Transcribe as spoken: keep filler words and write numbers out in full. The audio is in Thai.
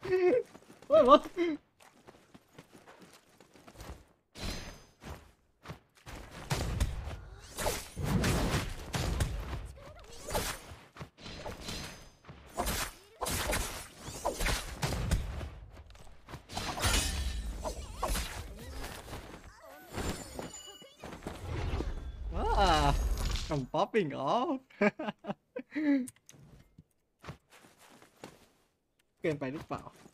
เฮ้ยบอสว้า I'm popping off เกินไปหรือเปล่า